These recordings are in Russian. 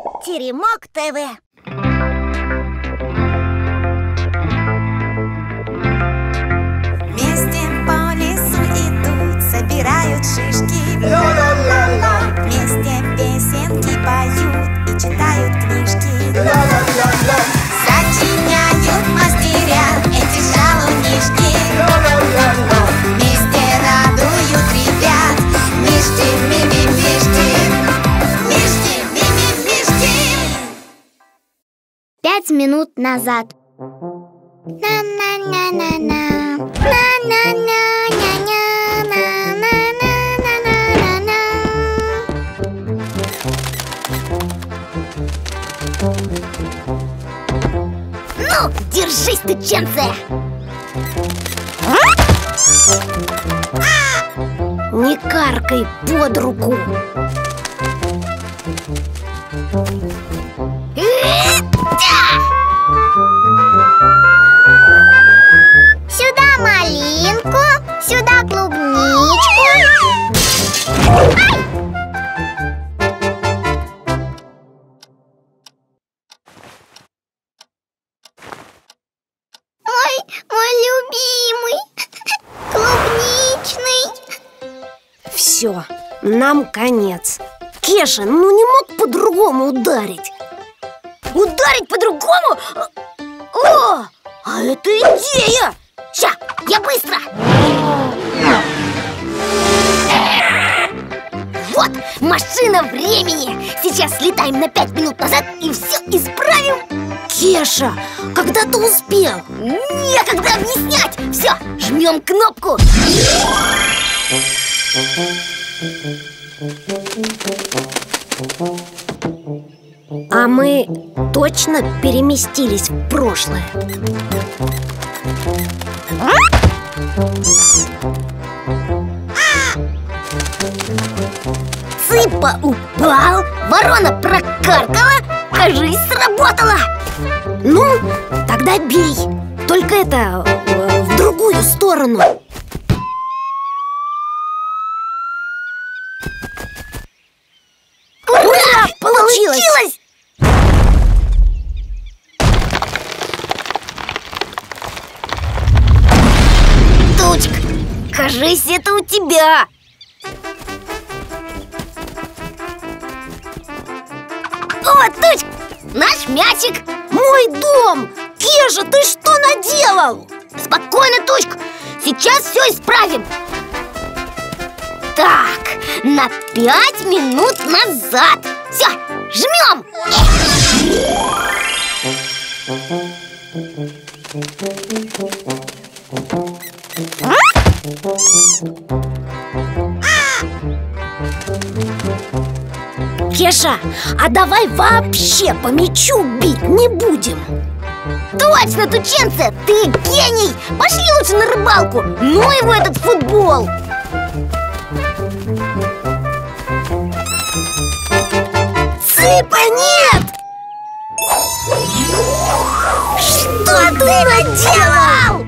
Теремок ТВ. Вместе по лесу идут, собирают шишки. Ла-ла-ла-ла. Вместе песенки поют и читают книжки. Ла-ла-ла-ла. Сочиняют мастеря эти шалунишки. Ла-ла-ла-ла. Вместе радуют ребят. Мишки, ми-ми-мишки. Мишки, ми-ми-мишки. 5 минут назад. На-на-на-на-на. Ну, держись ты, ченция! Не каркай под руку! Сюда малинку, сюда клубничку. Ай! Мой любимый клубничный. Все, нам конец. Кеша, ну не мог по-другому ударить. Ударить по-другому? О, а это идея! Ща, я быстро! Вот, машина времени! Сейчас слетаем на 5 минут назад и все исправим! Кеша, когда ты успел? Некогда объяснять! Все, жмем кнопку! А мы точно переместились в прошлое? Цыпа упал, ворона прокаркала, а жизнь сработала. Ну, тогда бей. Только это в другую сторону. Ура! Получилось! Тучка, кажись, это у тебя. О, Тучка, наш мячик. Мой дом. Кеша, ты что наделал? Спокойно, Тучка, сейчас все исправим. Так, на 5 минут назад. Все, жмем. Кеша, а давай вообще по мячу бить не будем. Точно, тученция, ты гений. Пошли лучше на рыбалку. Ну его этот футбол. Цыпа, нет! Что ты наделал?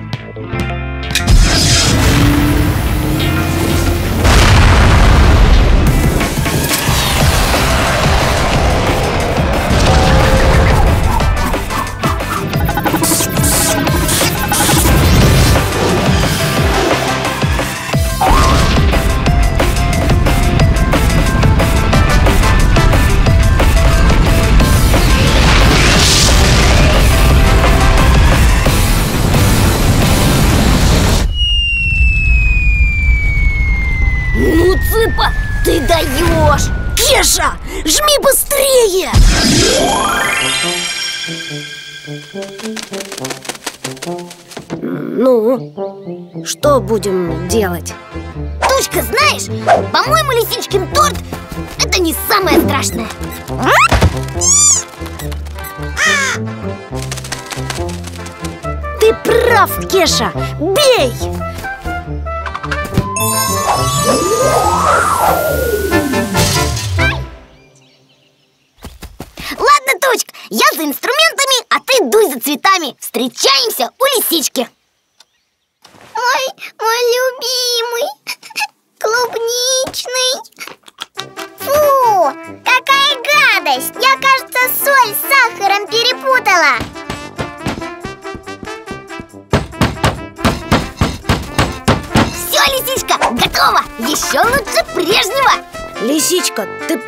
Ну, Цыпа, ты даешь! Кеша, жми быстрее! Ну, что будем делать? Тучка, знаешь, по-моему, лисичкин торт – это не самое страшное. Ты прав, Кеша, бей! Ладно, Тучка, я за инструментами, а ты дуй за цветами. Встречаемся у лисички. Мой любимый клубничный. Фу, какая гадость! Я, кажется,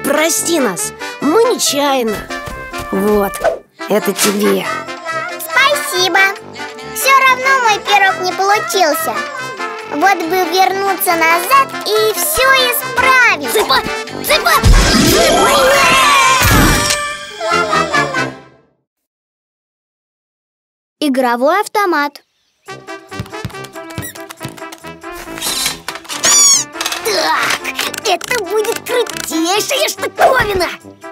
прости нас, мы нечаянно. Вот, это тебе. Спасибо. Все равно мой пирог не получился. Вот бы вернуться назад и все исправить. Цыпа! Цыпа! Цыпа! Игровой автомат. Так, это будет крутейшая штуковина.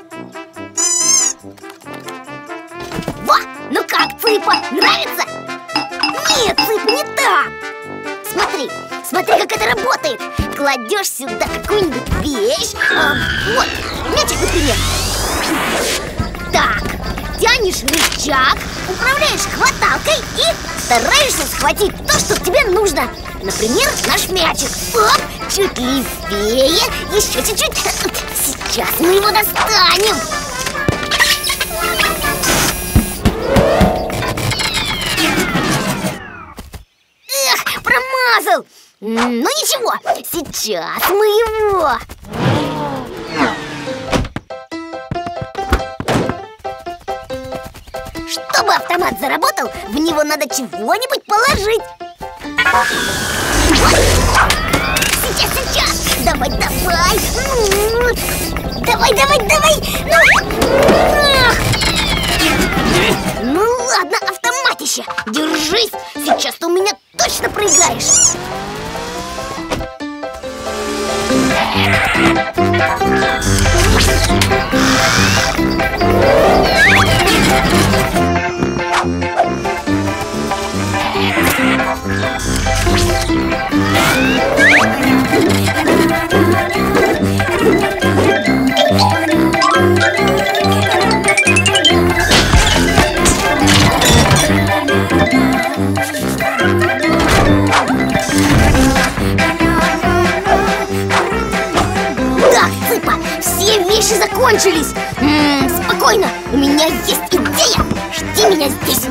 Во, ну как, Цыпа, нравится? Нет, Цыпа, не так. Смотри, смотри, как это работает. Кладешь сюда какую-нибудь вещь. Вот, мячик, например. Так, тянешь рычаг, управляешь хваталкой и стараешься схватить то, что тебе нужно. Например, наш мячик. Оп, чуть левее, еще чуть-чуть. Сейчас мы его достанем. Эх, промазал. Ну ничего, сейчас мы его. Чтобы автомат заработал, в него надо чего-нибудь положить. Сейчас, сейчас. Давай, давай. Давай, давай, давай. Ну ладно, автоматище. Держись. Сейчас ты у меня точно проиграешь. Так, Цыпа, все вещи закончились. Спокойно, у меня есть идея. Жди меня здесь.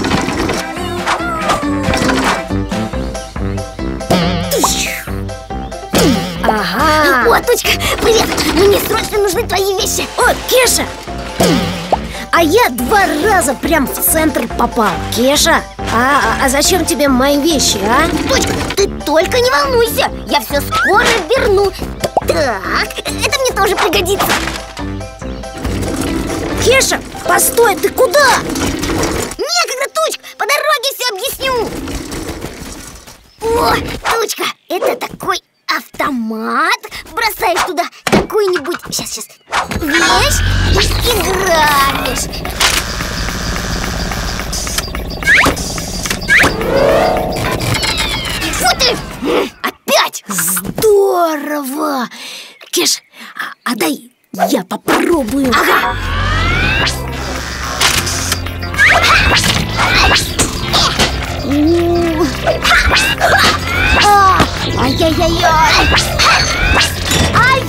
Ага. О, Тучка, привет! Мне срочно нужны твои вещи. О, Кеша! А я 2 раза прям в центр попал. Кеша, а зачем тебе мои вещи, а? Тучка, ты только не волнуйся. Я все скоро верну. Так, это мне тоже пригодится. Кеша, постой, ты куда? Некогда, Тучка, по дороге все объясню. О, Тучка, это такой автомат. Бросаешь туда какую-нибудь, сейчас, вещь и играешь. Фу ты! Опять! Здорово! Кеш, а дай я попробую. Ага. Ай-яй-яй-яй! Ай!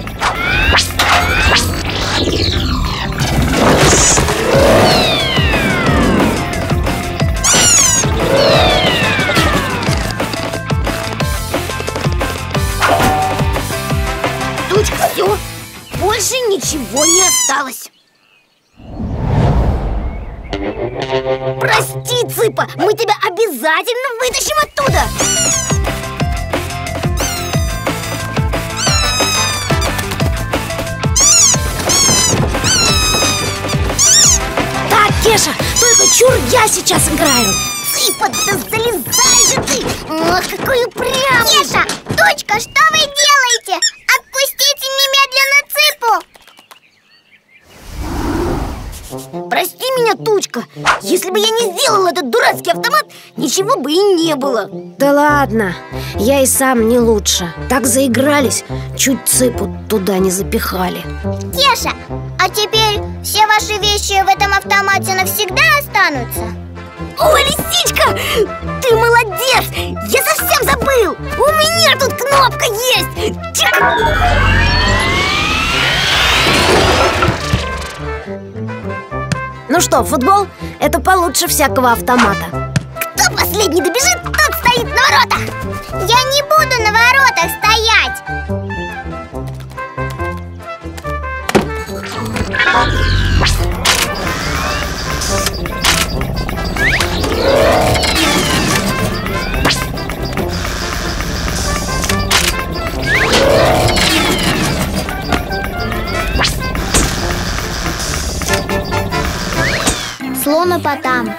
Тучка, все, больше ничего не осталось. Прости, Цыпа, мы тебя обязательно вытащим оттуда. Так, Кеша, только чур я сейчас играю. Цыпа, да залезай же ты! Ох, какой упрямый! Кеша, Тучка, что вы делаете? Отпустите немедленно Цыпу! Прости меня, Тучка. Если бы я не сделал этот дурацкий автомат, ничего бы и не было. Да ладно, я и сам не лучше. Так заигрались, чуть Цыпу туда не запихали. Кеша, а теперь все ваши вещи в этом автомате навсегда останутся? Ой, лисичка, ты молодец! Я совсем забыл! У меня тут кнопка есть! Чик! Ну что, футбол? Это получше всякого автомата. Кто последний добежит, тот стоит на воротах! Я не буду на воротах стоять! слонопотам.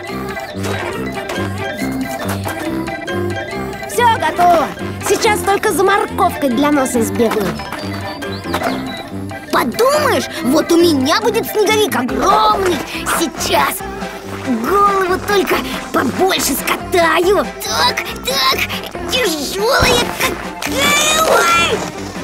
Все готово. Сейчас только за морковкой для носа сбегаю. Подумаешь, вот у меня будет снеговик огромный. Сейчас голову только побольше скатаю. Так, тяжелая какая. Ой!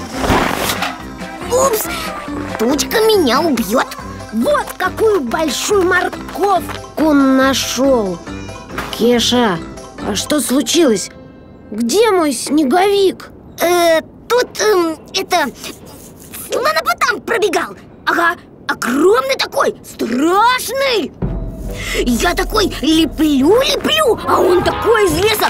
Упс, тучка меня убьет. Вот какую большую морковку нашел. Кеша, а что случилось? Где мой снеговик? Тут это слонопотам пробегал. Ага, огромный такой, страшный. Я такой леплю, а он такой из леса.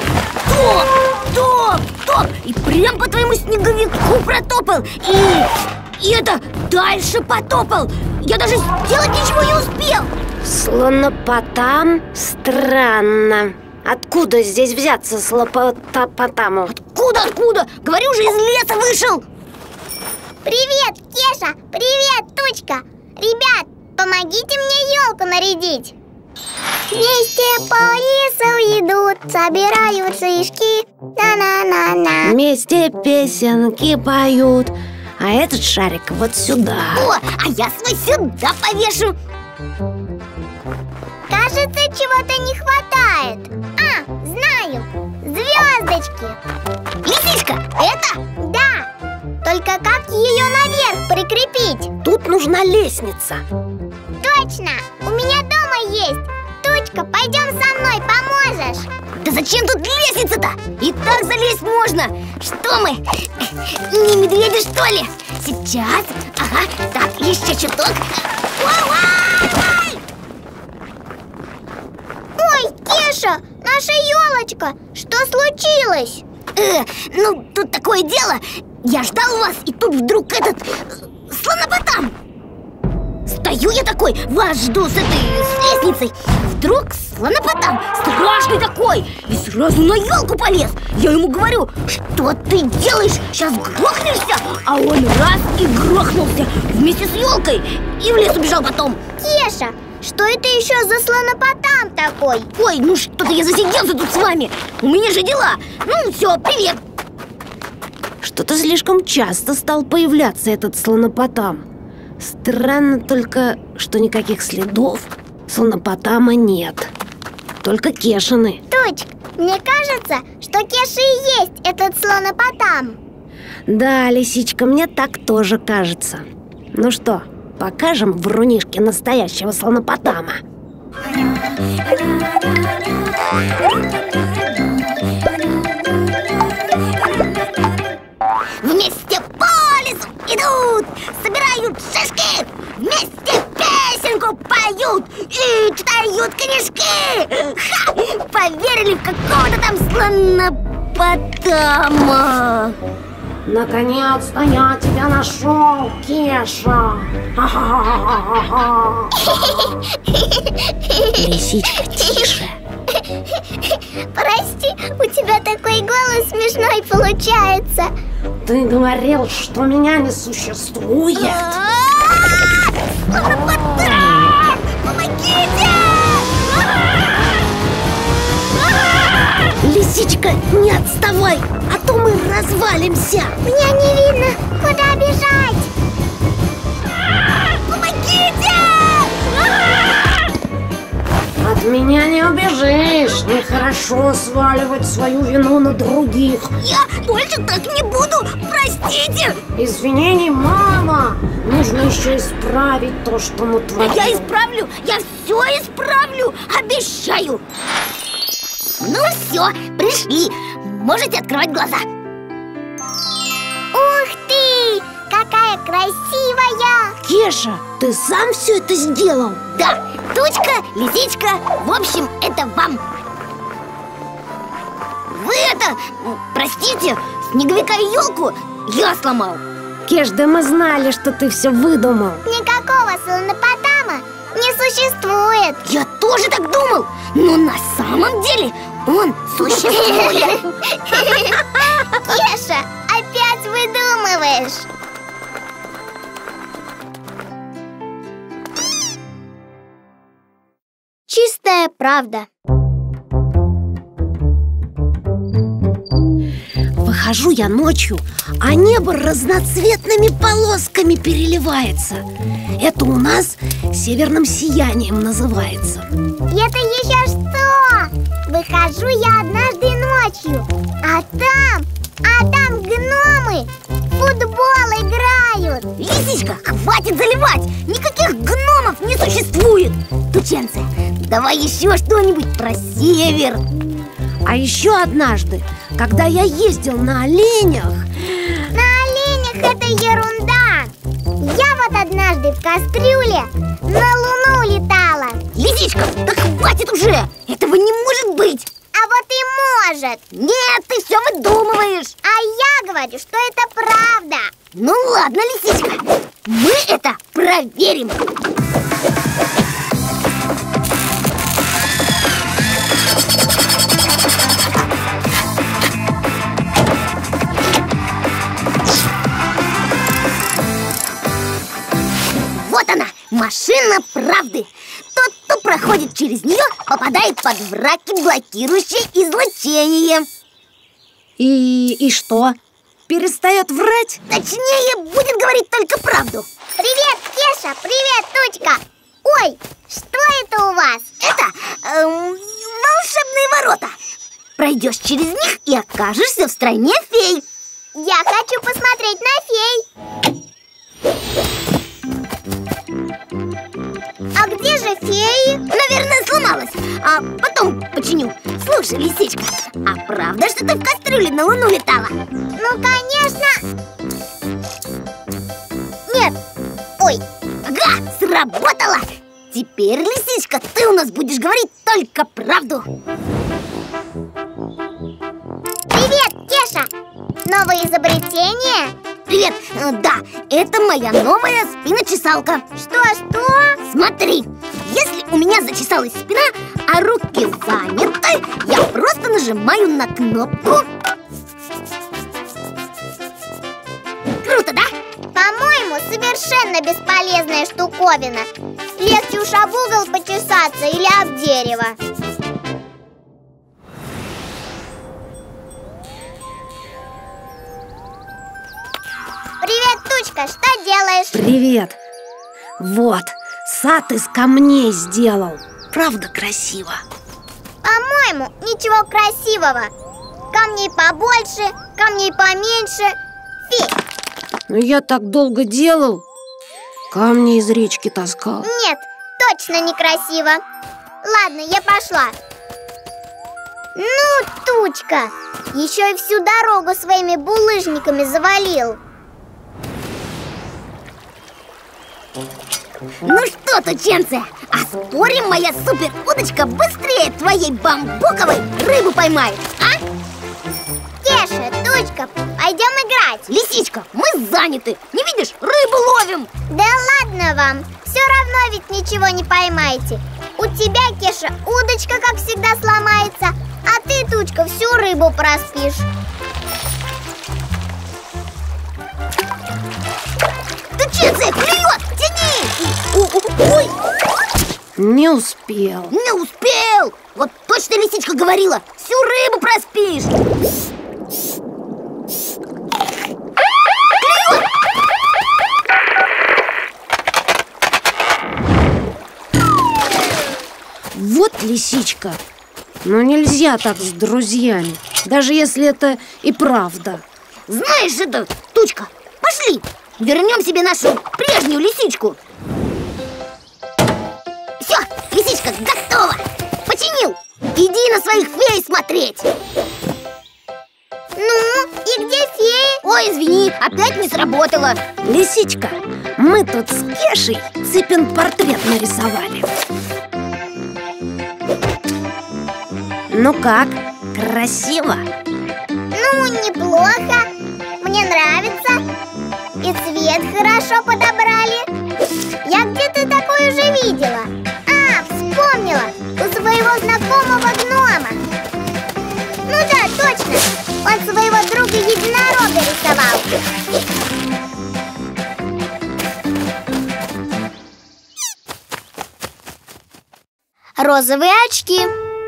Топ, и прям по твоему снеговику протопал. И это дальше потопал. Я даже сделать ничего не успел. Слонопотам? Странно. Откуда здесь взяться слонопотаму? Откуда? Говорю же, из леса вышел. Привет, Кеша! Привет, Тучка! Ребят, помогите мне елку нарядить. Вместе по лесу идут, собирают шишки. На-на-на-на. Вместе песенки поют. А этот шарик вот сюда. О, а я свой сюда повешу. Кажется, чего-то не хватает. А, знаю! Звездочки. Лисичка, это? Да! Только как ее наверх прикрепить? Тут нужна лестница. Точно! У меня дома есть. Тучка, пойдем со мной, поможешь? Да зачем тут лестница-то? И так залезть можно. Что мы? Не медведи, что ли? Сейчас. Ага, так, еще чуток. Ой! Ой, Кеша, наша елочка, что случилось? Ну, тут такое дело. Я ждал вас, и тут вдруг этот слонопотам. Стою я такой, вас жду с лестницей. Вдруг слонопотам, страшный такой, и сразу на елку полез. Я ему говорю, что ты делаешь, сейчас грохнешься. А он раз и грохнулся вместе с елкой и в лес убежал потом. Кеша, что это еще за слонопотам такой? Ой, ну что-то я засиделся тут с вами. У меня же дела. Ну все, привет. Что-то слишком часто стал появляться этот слонопотам. Странно только, что никаких следов слонопотама нет. Только Кешины. Тучка, мне кажется, что Кеша и есть этот слонопотам. Да, лисичка, мне так тоже кажется. Ну что, покажем Врунишке настоящего слонопотама? Вместе по лесу идут, собирают шишки, вместе песенку поют и читают книжки. Ха! Поверили в какого-то там слонопотама. Наконец-то я тебя нашел, Кеша! Ха-ха-ха-ха-ха-ха! Лисичка, тише! Прости, у тебя такой голос смешной получается. Ты говорил, что меня не существует. Слонопотам! Помогите! Лисичка, не отставай, а то мы развалимся. Меня не видно, куда бежать. Помогите! От меня не убежишь. Нехорошо сваливать свою вину на других. Я больше так не буду, простите! Извинений мало. Нужно еще исправить то, что натворил. Я исправлю, я все исправлю, обещаю. Ну все, пришли, можете открывать глаза. Ух ты, какая красивая. Кеша, ты сам все это сделал? Да, Тучка, Лисичка, в общем, это вам. Вы это, простите, снеговика и елку я сломал. Кеш, да мы знали, что ты все выдумал. Никакого слонопотама не существует. Я тоже так думал, но на самом деле он существует. Кеша, опять выдумываешь. чистая правда. Выхожу я ночью, а небо разноцветными полосками переливается. Это у нас северным сиянием называется. Это еще что? Выхожу я однажды ночью, а там гномы в футбол играют. Лисичка, хватит заливать! Никаких гномов не существует! Тученце, давай еще что-нибудь про север. А еще однажды, когда я ездил на оленях... На оленях это ерунда. Я вот однажды в кастрюле на Луну летала. Лисичка, да хватит уже! Этого не может быть! А вот и может. Нет, ты все выдумываешь. А я говорю, что это правда. Ну ладно, лисичка, мы это проверим. Вот она, машина правды. Тот, кто проходит через нее, попадает под враки, блокирующие излучение. И что? Перестает врать? Точнее, будет говорить только правду. Привет, Кеша, привет, Тучка. Ой, что это у вас? Это волшебные ворота. Пройдешь через них и окажешься в стране фей. Я хочу посмотреть на фей. А где же феи? Наверное, сломалась, а потом починю. Слушай, лисичка, а правда, что ты в кастрюле на Луну летала? Ну, конечно. Нет. Ой. Ага, сработало. Теперь, лисичка, ты у нас будешь говорить только правду. Привет, Кеша. Новое изобретение? Привет, да, это моя новая спиночесалка. Что? Смотри, если у меня зачесалась спина, а руки заняты, я просто нажимаю на кнопку. Круто, да? По-моему, совершенно бесполезная штуковина. Легче уж об угол почесаться или об дерево. Привет, Тучка, что делаешь? Привет. Вот, сад из камней сделал. Правда красиво? По-моему, ничего красивого. Камней побольше, камней поменьше. Фи. Ну я так долго делал. Камни из речки таскал. Нет, точно некрасиво. Ладно, я пошла. Ну, Тучка, еще и всю дорогу своими булыжниками завалил. Ну что, тученцы, а спорим, моя супер удочка быстрее твоей бамбуковой рыбу поймает, а? Кеша, Тучка, пойдем играть. Лисичка, мы заняты, не видишь, рыбу ловим. Да ладно вам, все равно ведь ничего не поймаете. У тебя, Кеша, удочка, как всегда, сломается, а ты, Тучка, всю рыбу проспишь. Тученцы, клюет, тяни! Ой! Не успел. Не успел! Вот точно лисичка говорила, всю рыбу проспишь. Клюет! Вот лисичка. Но нельзя так с друзьями, даже если это и правда. Знаешь это, Тучка, пошли, вернем себе нашу прежнюю лисичку. Все, лисичка готова. Починил. Иди на своих фей смотреть. Ну, и где феи? Ой, извини, опять не сработало. Лисичка, мы тут с Кешей Цыпин портрет нарисовали. Ну как, красиво? Ну, неплохо. Мне нравится. И цвет хорошо подобрали. Я где-то такое уже видела. А, вспомнила. У своего знакомого гнома. Ну да, точно. Он своего друга единорога рисовал. розовые очки.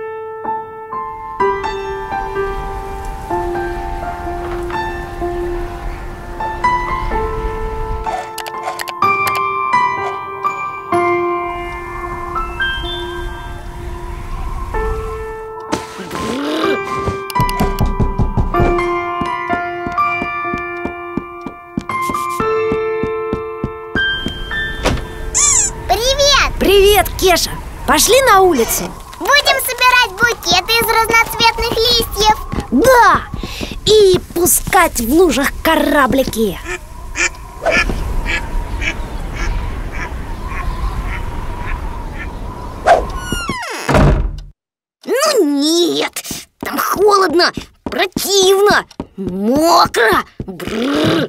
Привет, Кеша! Пошли на улицу. Будем собирать букеты из разноцветных листьев. Да! И пускать в лужах кораблики. Ну нет, там холодно, противно, мокро. Бррр.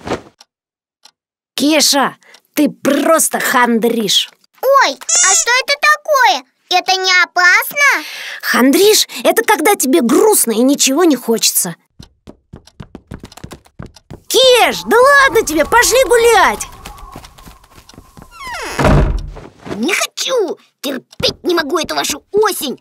Кеша, ты просто хандришь. Ой, а что это такое? Это не опасно? Хандришь – это когда тебе грустно и ничего не хочется. Кеш, да ладно тебе, пошли гулять. Не хочу, терпеть не могу эту вашу осень.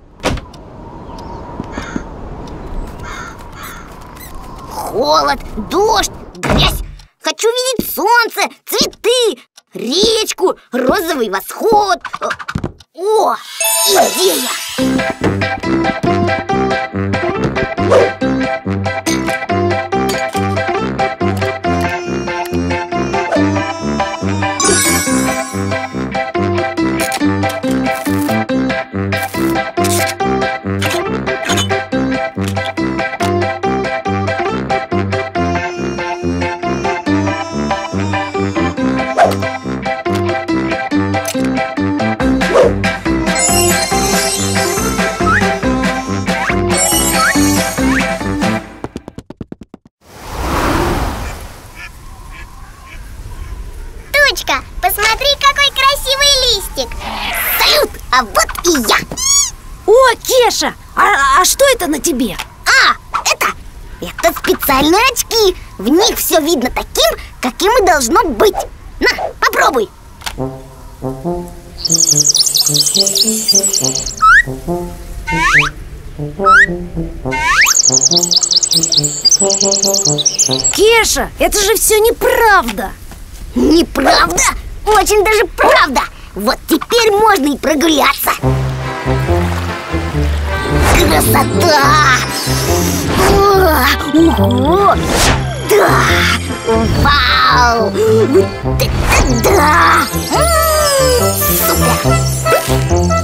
Холод, дождь, грязь. Хочу видеть солнце, цветы, речку, розовый восход. О, идея! Тучка, посмотри, какой красивый листик. Салют, а вот и я. О, Кеша, а что это на тебе? Это специальные очки. В них все видно таким, каким и должно быть. На, попробуй. Кеша, это же все неправда. Неправда? Очень даже правда. Вот теперь можно и прогуляться. Красота! Ого! Да! Вау! Вот это да! Супер!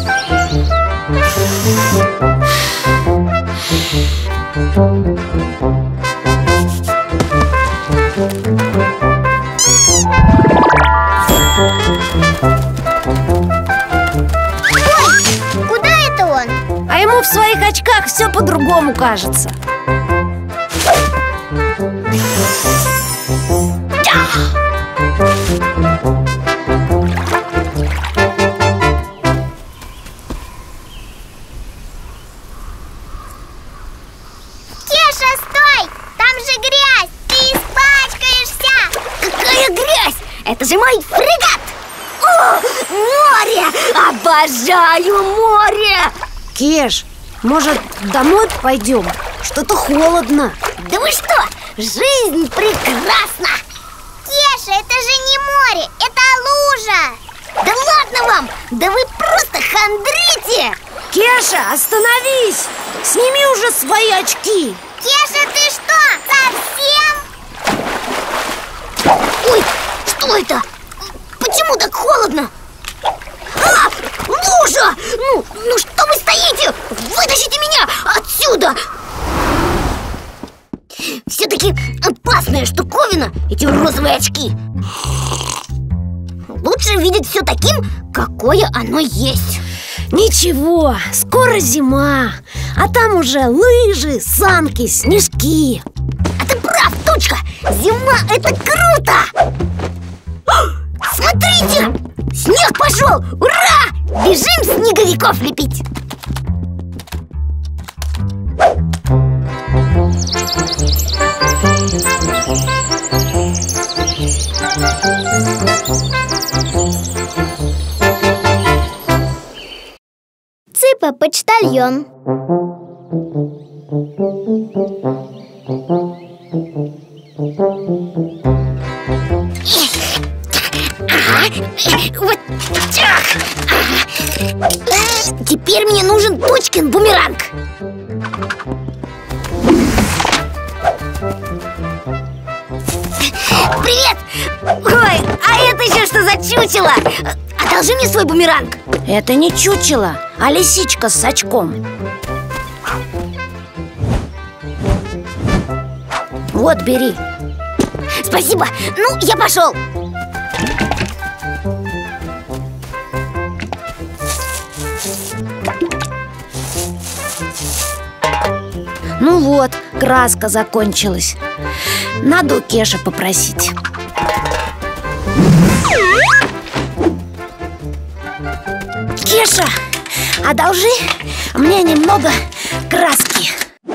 Куда это он? А ему в своих очках все по-другому кажется. Кеша, стой! Там же грязь! Ты испачкаешься! Какая грязь! Это же мой фрегат! О, море! Обожаю море! Кеш, может, домой пойдем? Что-то холодно. Да вы что? Жизнь прекрасна! Кеша, это же не море, это лужа! Да ладно вам! Да вы просто хандрите! Кеша, остановись! Сними уже свои очки. Кеша, ты что, совсем? Ой, что это? Почему так холодно? А, лужа! Ну что вы стоите? Вытащите меня отсюда! Все-таки опасная штуковина, эти розовые очки. Лучше видеть все таким, какое оно есть. Ничего, скоро зима, а там уже лыжи, санки, снежки. А ты прав, Тучка! Зима — это круто! Смотрите! Снег пошел! Ура! Бежим снеговиков лепить! почтальон. Вот так. Теперь мне нужен Точкин бумеранг. Привет! Ой, а это еще что за чучело? Одолжи мне свой бумеранг. Это не чучело, а лисичка с очком. Вот, бери. Спасибо, ну, я пошел. Ну вот, краска закончилась. Надо у Кеши попросить. Кеша, одолжи мне немного краски.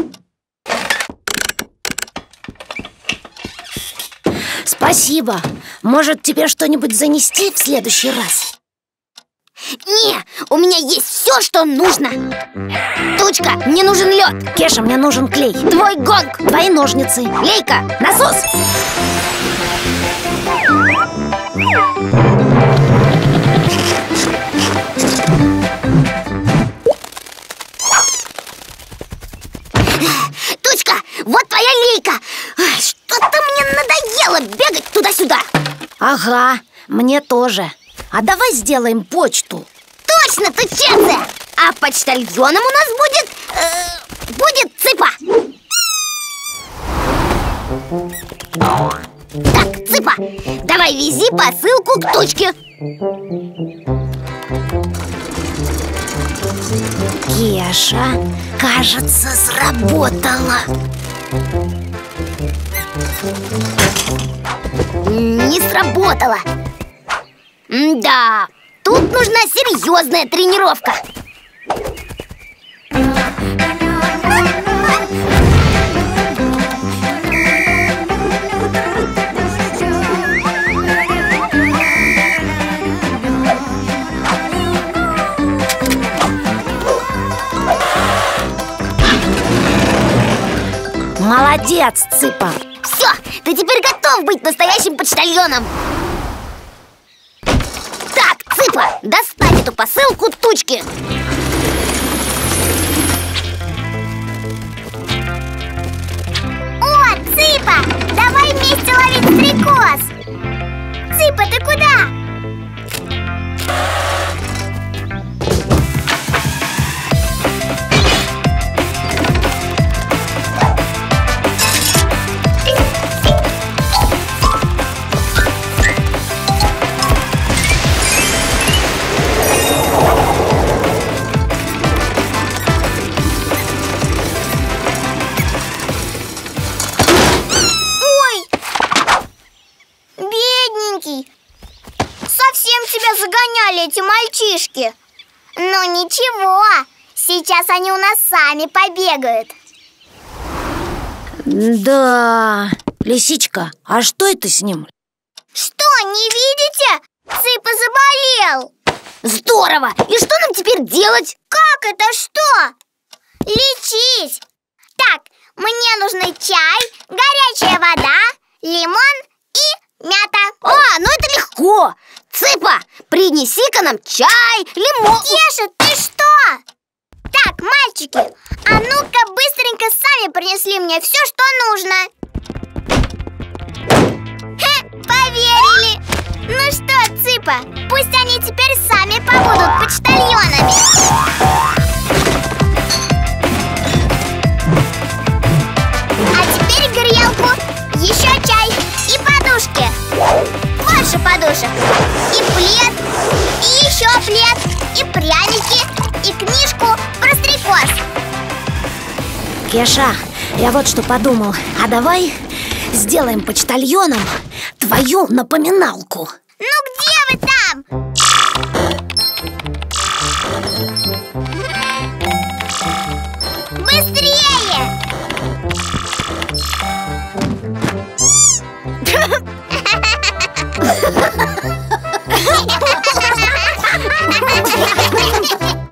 Спасибо. Может, тебе что-нибудь занести в следующий раз? Не, у меня есть все, что нужно. Точка, мне нужен лед. Кеша, мне нужен клей. Твой гонг. Твои ножницы. Лейка, насос. Точка, вот твоя лейка. Что-то мне надоело бегать туда-сюда. Ага, мне тоже. А давай сделаем почту. Точно, тученцы! А почтальоном у нас будет Цыпа. Так, Цыпа, давай вези посылку к Точке. Кеша, кажется, сработало. Не сработало. Да, тут нужна серьезная тренировка. Молодец, Цыпа. Все, ты теперь готов быть настоящим почтальоном. Так, Цыпа, доставь эту посылку Тучке. О, Цыпа, давай вместе ловить стрекоз. Цыпа, ты куда? Совсем тебя загоняли эти мальчишки. Но ничего, сейчас они у нас сами побегают. Да, Лисичка, а что это с ним? Что, не видите? Цыпа заболел. Здорово! И что нам теперь делать? Как это что? Лечись. Так, мне нужны чай, горячая вода, лимон и мята. А, ну это легко! Цыпа, принеси-ка нам чай, лимон. Кеша, ты что? Так, мальчики, а ну-ка быстренько сами принесли мне все, что нужно. Поверили. Ну что, Цыпа, пусть они теперь сами побудут почтальонами. А теперь грелку, еще чай и подушки. Больше подушек. И плед, и еще плед, и пряники, и книжку про стрекоз. Кеша, я вот что подумал. А давай сделаем почтальоном твою напоминалку. Ну где